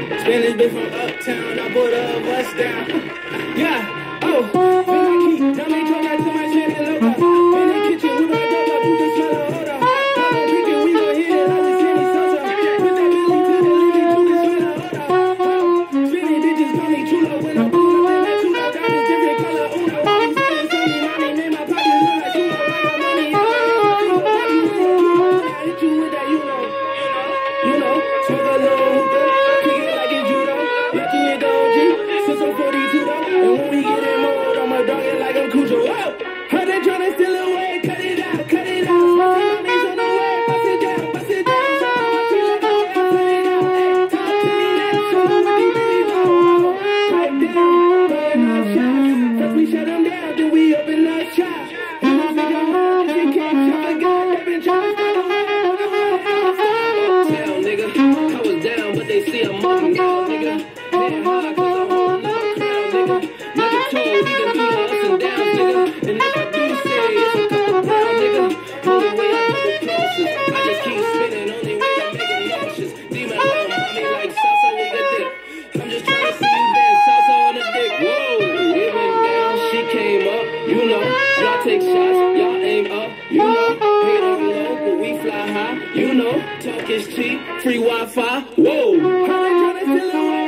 Spanish bitch from uptown, I put a bust down. Yeah, oh, feel like heat, tell me talk, I tell my shit and look up. In the kitchen, we ride up, you can smell the odor. Hold on, pick it, we gon' hit it like the Sammy Sosa. Put that belly to the living, you can smell the odor. Spinning bitches call me chulo when I'm pulling up in that chulo. Diamonds different color, uno. All these niggas say me, mommy, made my pocket look like chulo. I got money, I hit you with that, you know, smoke a little hookah, kick it like it's judo. Lucky nigga OG, since I'm 42 though. And when we get in mode, I'ma dog it like I'm Cujo. Whoa! Heard they tryna steal away, cut it out, cut it out. Money's on the way, bust it down, bust it down. So much you let go, cut it out. Hey, talk to me now, show me what you really want. Pipe down, throwing up shots. First we shut them down, then we open up shop. You know for your heart, if you can't jump a gun, they been tryna steal away. Tell nigga, I was down, but they see I'm up now, nigga. Damn hard, cause I'm on another crowd, nigga. Never told, even through the ups and downs, nigga. And if I do say it's a couple pound, nigga, only way I do the crosses. I just keep spinning, only way I'm making nauseous. Demon on mommy like salsa with a dick. I'm just trying to see you dance salsa on a dick. Whoa, it went down, she came up, you know. Y'all take shots, y'all aim up, you know. Hate on low, but we fly high, you know. Talk is cheap, free Wi-Fi, whoa. How they tryna steal away?